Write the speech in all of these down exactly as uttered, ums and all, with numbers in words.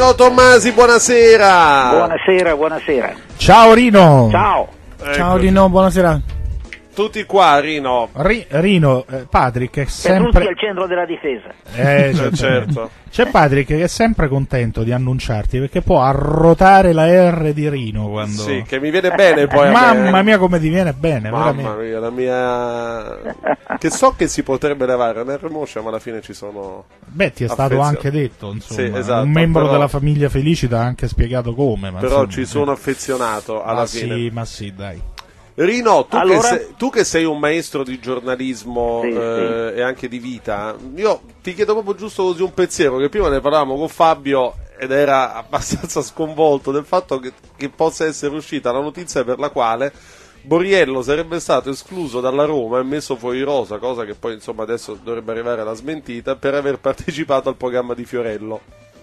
Rino Tommasi, buonasera. Buonasera, buonasera. Ciao Rino. Ciao. Ecco. Ciao Rino, buonasera. Tutti qua, Rino. Ri- Rino, eh, Patrick è sempre... Petrucci al centro della difesa. Eh, certo. certo. C'è Patrick che è sempre contento di annunciarti perché può arrotare la R di Rino quando... Sì, che mi viene bene poi. Mamma mia come ti viene bene, Mamma mia, la mia... Che so che si potrebbe levare nel Remoscia, ma alla fine ci sono... Beh, ti è stato anche detto, insomma. Sì, esatto, un membro però... della famiglia Felici ti ha anche spiegato come. Ma però insomma, ci sono affezionato alla ma fine. Sì, ma sì, dai. Rino, tu, allora? che sei, tu che sei un maestro di giornalismo sì, eh, sì. e anche di vita, io ti chiedo proprio giusto così un pensiero, che prima ne parlavamo con Fabio ed era abbastanza sconvolto del fatto che, che possa essere uscita la notizia per la quale Borriello sarebbe stato escluso dalla Roma e messo fuori rosa, cosa che poi insomma adesso dovrebbe arrivare alla smentita, per aver partecipato al programma di Fiorello.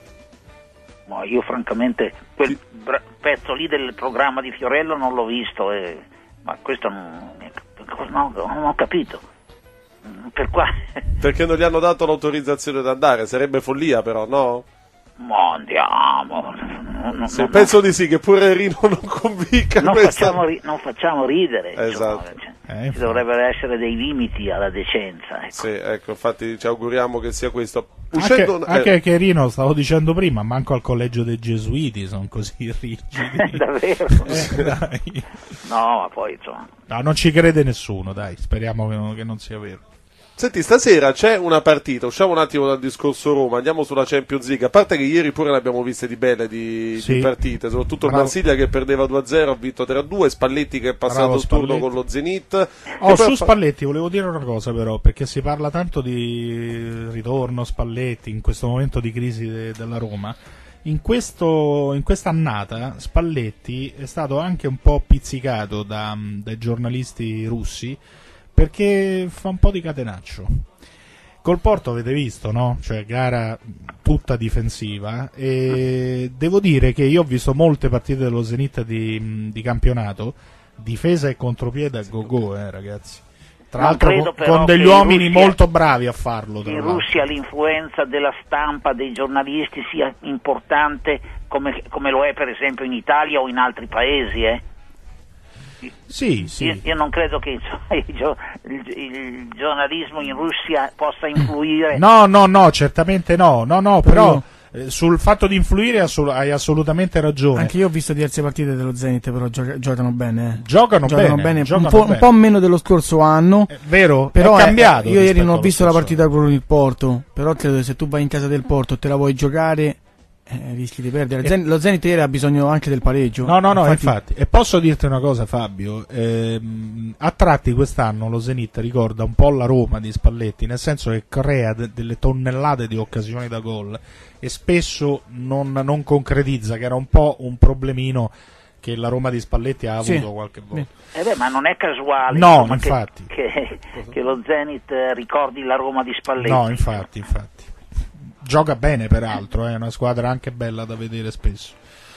Ma io francamente quel sì. pezzo lì del programma di Fiorello non l'ho visto e... ma questo non, no, non ho capito per qua. Perché non gli hanno dato l'autorizzazione ad andare, sarebbe follia però, no? Ma andiamo, no, sì, no, penso no. di sì, che pure Rino non convinca non questa... facciamo, ri- non facciamo ridere, esatto. Insomma, cioè, eh, ci dovrebbero essere dei limiti alla decenza, ecco. Sì, ecco, infatti ci auguriamo che sia questo. Anche, Uscendo... anche eh. che Rino, stavo dicendo prima, manco al collegio dei Gesuiti sono così rigidi. Davvero? Eh, dai. No, ma poi insomma... No, non ci crede nessuno, dai, speriamo che non, che non sia vero. Senti, stasera c'è una partita, usciamo un attimo dal discorso Roma, andiamo sulla Champions League, a parte che ieri pure ne abbiamo viste di belle di, sì. di partite, soprattutto il Bravo. Marsiglia che perdeva due a zero, ha vinto tre a due, Spalletti che è passato Bravo, il turno Spalletti. con lo Zenit. Oh, su poi... Spalletti volevo dire una cosa però, perché si parla tanto di ritorno Spalletti in questo momento di crisi de- della Roma. In, questo, in questa annata Spalletti è stato anche un po' pizzicato da, dai giornalisti russi perché fa un po' di catenaccio. Col Porto avete visto, no? Cioè gara tutta difensiva e devo dire che io ho visto molte partite dello Zenit di, di campionato, difesa e contropiede a go-go, eh, ragazzi. Tra Non l'altro con, con degli in uomini Russia, molto bravi a farlo. Tra in l'altro. Russia l'influenza della stampa, dei giornalisti sia importante come, come lo è per esempio in Italia o in altri paesi, eh? Sì, sì. Io, io non credo che il, il, il giornalismo in Russia possa influire. No, no, no, certamente no, no, no, però eh, sul fatto di influire assol- hai assolutamente ragione. Anche io ho visto diverse partite dello Zenit, però gio- giocano bene. Eh. Giocano, giocano bene, bene, giocano un, po', bene. un po' meno dello scorso anno. È vero, però è cambiato. Eh, io ieri non ho visto la scorso. partita con il Porto, però credo che se tu vai in casa del Porto e te la vuoi giocare... Eh, rischi di perdere. Zen- lo Zenit ieri ha bisogno anche del pareggio. No, no, no, infatti... infatti. E posso dirti una cosa, Fabio? Ehm, a tratti quest'anno lo Zenit ricorda un po' la Roma di Spalletti, nel senso che crea de- delle tonnellate di occasioni da gol e spesso non, non concretizza, che era un po' un problemino che la Roma di Spalletti ha avuto sì. qualche volta. Eh beh, ma non è casuale No, insomma, infatti. Che, che, che lo Zenit ricordi la Roma di Spalletti. No, infatti, infatti. Gioca bene peraltro, è una squadra anche bella da vedere spesso.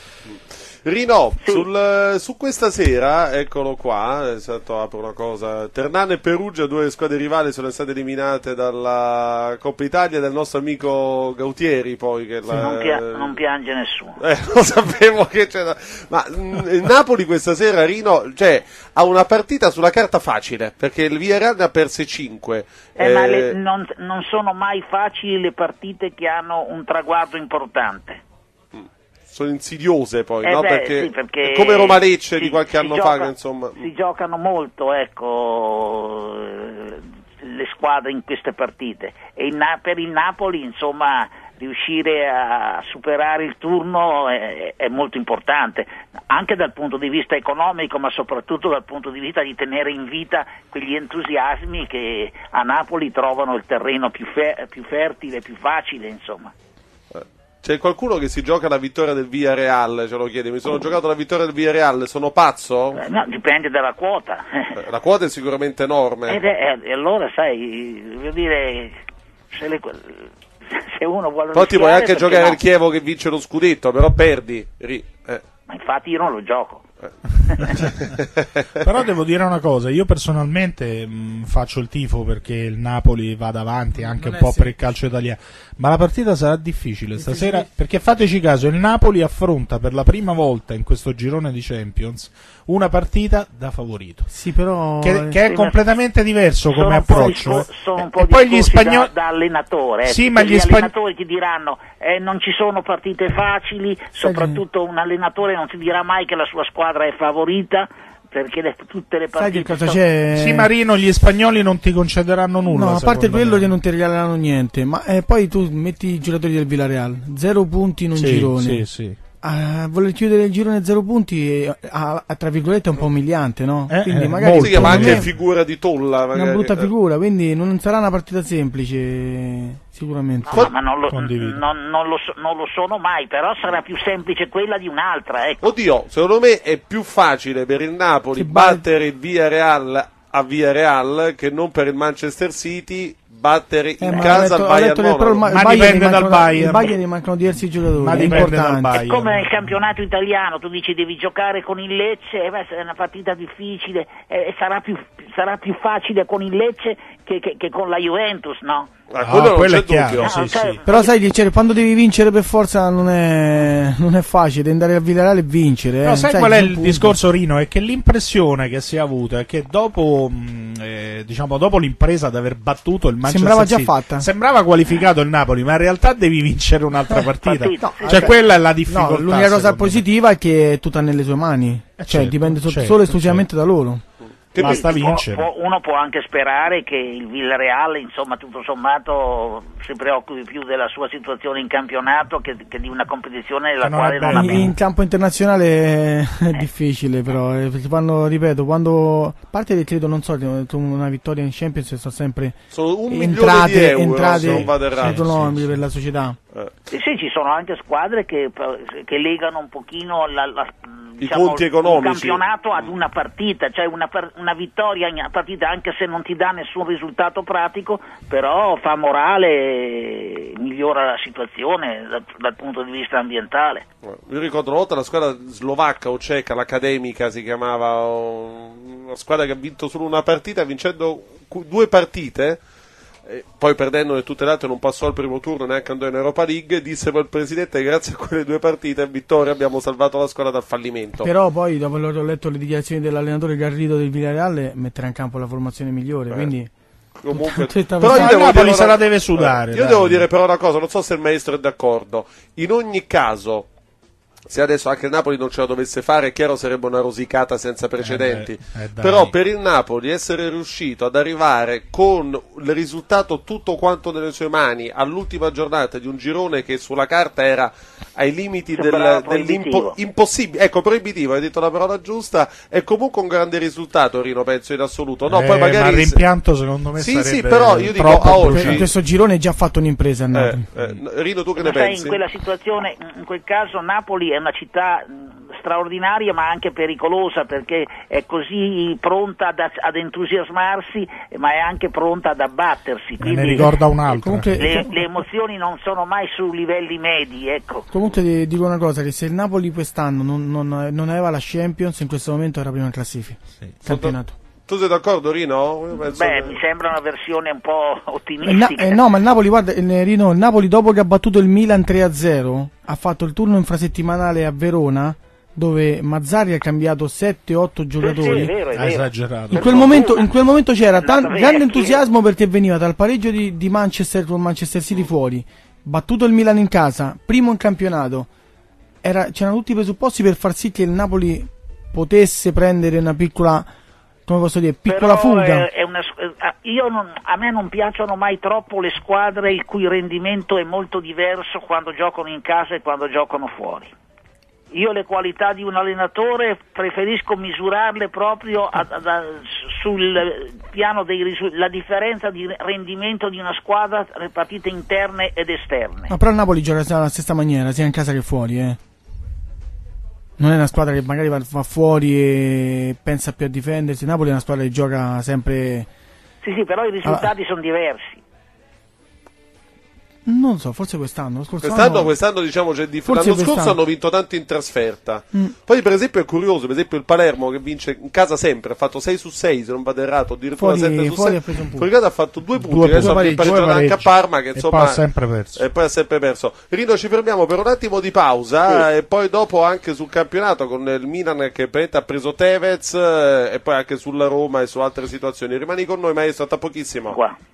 Rino, sì. sul, su questa sera, eccolo qua, esatto, apro una cosa, Ternana e Perugia, due squadre rivali, sono state eliminate dalla Coppa Italia del nostro amico Gautieri, poi che Sì, la... non, pia- non piange nessuno. Eh, lo sapevo che c'era. Ma mh, il Napoli questa sera, Rino, cioè, ha una partita sulla carta facile, perché il Villarreal ne ha perse cinque. Eh, eh... ma le, non, non sono mai facili le partite che hanno un traguardo importante. Sono insidiose poi, eh no? beh, perché, sì, perché è come Roma Lecce si, di qualche anno gioca, fa, che insomma. Si giocano molto, ecco, le squadre in queste partite. E il, per il Napoli, insomma, riuscire a superare il turno è, è molto importante, anche dal punto di vista economico, ma soprattutto dal punto di vista di tenere in vita quegli entusiasmi che a Napoli trovano il terreno più, fe- più fertile, più facile, insomma. C'è qualcuno che si gioca la vittoria del Villarreal, ce lo chiede, mi sono giocato la vittoria del Villarreal, sono pazzo? Eh, no, dipende dalla quota. La quota è sicuramente enorme. Ed è, e allora sai, voglio dire, se, le, se uno vuole Poi ti puoi anche giocare no? il Chievo che vince lo scudetto, però perdi. Ri, eh. Ma infatti io non lo gioco. Eh. Però devo dire una cosa, io personalmente mh, faccio il tifo perché il Napoli vada avanti anche Non un po' è per il calcio italiano, ma la partita sarà difficile stasera, Difficile. perché fateci caso, il Napoli affronta per la prima volta in questo girone di Champions una partita da favorito, Sì, però che, che è Sì, completamente diverso sono come un po' approccio. discor- sono un po' E poi gli discorsi spagnoli da, da allenatore, Sì, eh, ma perché gli spagn- allenatori ti diranno eh, non ci sono partite facili, soprattutto un allenatore non ti dirà mai che la sua squadra è favorita, perché le- tutte le sai partite che cosa sono- c'è? Sì, Marino, gli spagnoli non ti concederanno nulla. No, a parte secondo quello me. che non ti regaleranno niente, ma eh, poi tu metti i giocatori del Villarreal, zero punti in un Sì, girone. sì, sì. A voler chiudere il girone a zero punti è, a, a- tra virgolette è un po' umiliante, no? Eh, Quindi eh, magari molto. Si chiama secondo anche me, figura di tolla. una magari. brutta figura, quindi non sarà una partita semplice sicuramente. No, ma non lo, Condivido. non- non lo so- non lo sono mai, però sarà più semplice quella di un'altra, ecco. Oddio, secondo me è più facile per il Napoli Che ba- battere il Villarreal a Villarreal che non per il Manchester City battere Eh, in ma casa ho detto- il ho Bayern detto che però il Monaco. Ma- Ma il Bayern dipende gli dal mancano- Bayern. il Bayern gli mancano diversi giocatori Ma dipende dal importanti. Bayern. È come il campionato italiano, tu dici devi giocare con il Lecce, eh, beh, è una partita difficile, eh, sarà, più, sarà più facile con il Lecce che, che- che con la Juventus, no? Ah, No, quello non quello c'è è chiaro, dubbio. sì, No, cioè, sì. Però sai, cioè, quando devi vincere per forza non è, non è facile, devi andare a Villarreal e vincere. No, eh. sai Sai, qual è sono il punti. discorso, Rino? È che l'impressione che si è avuta è che dopo, mh, eh, diciamo, dopo l'impresa di aver battuto il Manchester Sembrava già City, fatta. sembrava qualificato il Napoli, ma in realtà devi vincere un'altra partita. partita. Cioè, No, quella è la difficoltà. No, l'unica cosa secondo me. positiva è che è tutto nelle sue mani, Eh, cioè certo, dipende so- certo, solo e esclusivamente da loro. Che Basta mi- Può- vincere. può- uno può anche sperare che il Villarreal, insomma, tutto sommato si preoccupi più della sua situazione in campionato che, che di una competizione nella Che non quale è non bella. ha In, vinto. in campo internazionale è difficile, però eh, perché quando, ripeto, quando a parte che credo, non so, che una vittoria in Champions sono sempre sono un milione entrate, di euro se entrate non vado errato. autonomi sì, sì. per la società. Eh. Sì, sì, ci sono anche squadre che, che legano un pochino la, la, I diciamo, conti economici. un campionato ad una partita, cioè una, par- una vittoria in una partita anche se non ti dà nessun risultato pratico, però fa morale e migliora la situazione dal, dal punto di vista ambientale. Io ricordo una volta la squadra slovacca o ceca, l'Academica si chiamava, o- una squadra che ha vinto solo una partita, vincendo cu- due partite, e poi perdendone tutte le altre non passò al primo turno, neanche andò in Europa League. Disse poi il presidente che grazie a quelle due partite, vittoria, abbiamo salvato la squadra dal fallimento. Però poi dopo aver letto le dichiarazioni dell'allenatore Garrido del Villarreal metterà in campo la formazione migliore, Eh. quindi Comunque, Tutta però questa- io devo il Napoli dire se una- la deve sudare, Io dai. devo dire però una cosa, non so se il maestro è d'accordo. In ogni caso, se adesso anche il Napoli non ce la dovesse fare, è chiaro sarebbe una rosicata senza precedenti. Eh beh, eh dai. Però per il Napoli essere riuscito ad arrivare con il risultato tutto quanto nelle sue mani all'ultima giornata di un girone che sulla carta era ai limiti del, Sembrava dell'impossibile, proibitivo. ecco, proibitivo, hai detto la parola giusta, è comunque un grande risultato, Rino, penso in assoluto. No, Eh, poi magari ma il rimpianto secondo me Sì, sarebbe sì, però io dico, troppo a brutale. oggi- in questo girone è già fatto un'impresa a Napoli. Eh, eh, Rino, tu che Ma ne sai, pensi? in quella situazione, in quel caso Napoli è una città mh, straordinaria ma anche pericolosa perché è così pronta ad, ad entusiasmarsi ma è anche pronta ad abbattersi. Me Quindi ne ricorda un'altra. Comunque, le, le emozioni non sono mai su livelli medi, ecco. comunque ti dico una cosa, che se il Napoli quest'anno non, non- non aveva la Champions, in questo momento era prima in classifica. Sì. Campionato. Tu sei d'accordo, Rino? Io penso Beh, che- mi sembra una versione un po' Eh, na- ottimistica. eh, no, ma il Napoli, guarda, eh, Rino, il Napoli dopo che ha battuto il Milan tre a zero ha fatto il turno infrasettimanale a Verona, dove Mazzarri ha cambiato sette otto Sì, giocatori. sì, è vero, è Ha vero. esagerato. In quel, momento, in quel momento c'era È andata tan- via, grande sì. entusiasmo perché veniva dal pareggio di, di Manchester con Manchester City fuori, battuto il Milan in casa, primo in campionato. Era- c'erano tutti i presupposti per far sì che il Napoli potesse prendere una piccola, come posso dire, piccola Però fuga. è- è una s- eh, io non- a me non piacciono mai troppo le squadre il cui rendimento è molto diverso quando giocano in casa e quando giocano fuori. Io le qualità di un allenatore preferisco misurarle proprio a- a- a- sul piano dei risultati, la differenza di rendimento di una squadra tra le partite interne ed esterne. Ma però il Napoli gioca alla stessa maniera, sia in casa che fuori, eh. Non è una squadra che magari va, va fuori e pensa più a difendersi. Il Napoli è una squadra che gioca sempre. Sì, sì, però i risultati sono diversi. Non so, forse quest'anno. lo scorso Quest'anno, anno- quest'anno diciamo c'è di Forse l'anno scorso quest'anno. hanno vinto tanto in trasferta. Mm. Poi per esempio è curioso, per esempio il Palermo che vince in casa sempre, ha fatto sei su sei, se non vado errato, addirittura Fuori- sette su fuori sei. ha preso un punto. Fuori casa ha fatto due punti, Due adesso ha pareggi, pareggiato due anche a pareggi. Parma che E insomma poi ha sempre perso. e poi ha sempre perso. Rino, ci fermiamo per un attimo di pausa eh, e poi dopo anche sul campionato con il Milan che ha preso Tevez eh, e poi anche sulla Roma e su altre situazioni. Rimani con noi maestro, tra pochissimo. Qua.